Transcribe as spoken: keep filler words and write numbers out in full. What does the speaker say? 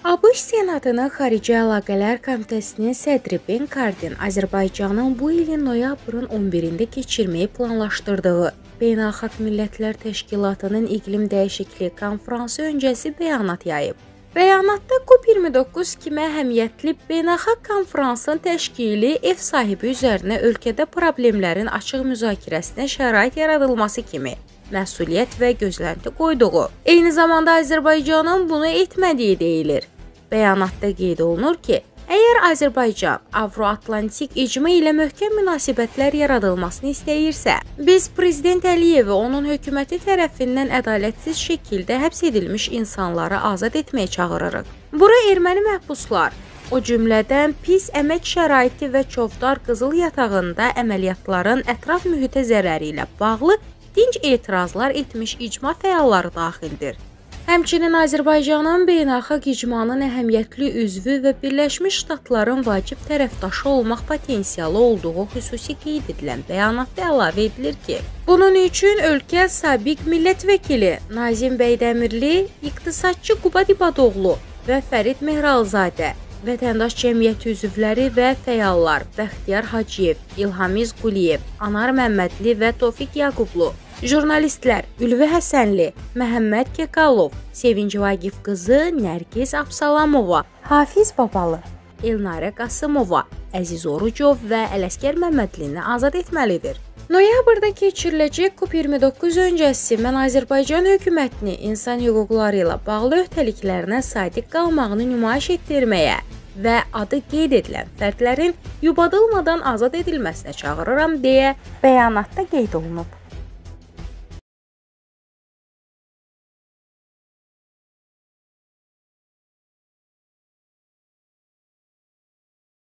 ABŞ Senatının Xarici Əlaqələr Komitəsinin sədri Ben Kardin Azərbaycanın bu ilin noyabrın on birində keçirməyi planlaşdırdığı Beynəlxalq Millətlər Təşkilatının İqlim Dəyişikliyi Konfransı öncəsi bəyanat yayıb. Bəyanatda COP iyirmi doqquz kimi əhəmiyyətli beynəlxalq konfransın təşkili ev sahibi üzərinə ölkədə problemlərin açıq müzakirəsinə şərait yaradılması kimi məsuliyyət və gözlənti qoyduğu, eyni zamanda Azərbaycanın bunu etmədiyi deyilir. Bəyanatda qeyd olunur ki, əgər Azərbaycan Avro-Atlantik icma ilə möhkəm münasibətlər yaradılmasını istəyirsə, biz Prezident Əliyevi onun hökuməti tərəfindən ədalətsiz şəkildə həbs edilmiş insanları azad etməyə çağırırıq. Bura erməni məhbuslar, o cümlədən pis əmək şəraiti və çoxdar qızıl yatağında əməliyyatların ətraf mühitə zərəri ilə bağlı dinc etirazlar etmiş icma fəalları daxildir. Həmçinin Azərbaycanın beynəlxalq icmanın əhəmiyyətli üzvü və Birləşmiş Ştatların vacib tərəfdaşı olmaq potensialı olduğu xüsusi qeyd edilən bəyanatda əlavə edilir ki, bunun üçün ölkə sabiq millət vəkili Nazim Bəydəmirli, iqtisadçı Quba Dibadoğlu və Fərid Mehralzadə, vətəndaş cəmiyyəti üzvləri və fəallar Bəxtiyar Hacıyev, İlhamiz Quliyev, Anar Məmmədli və Tofiq Yaqublu, jurnalistlər Ülvi Həsənli, Məhəmməd Kekalov, Sevinc Vagif qızı Nərgiz Absalamova, Hafiz Babalı, Elnarə Qasımova, Əziz Orucov və Ələsgər Məmmədlini azad etməlidir. Noyabrda keçiriləcək COP iyirmi doqquz öncəsi mən Azərbaycan hökumətini insan hüquqları ilə bağlı öhdəliklərinə sadiq qalmağını nümayiş etdirməyə və adı qeyd edilən fərdlərin yubadılmadan azad edilməsinə çağırıram deyə bəyanatda qeyd olunub.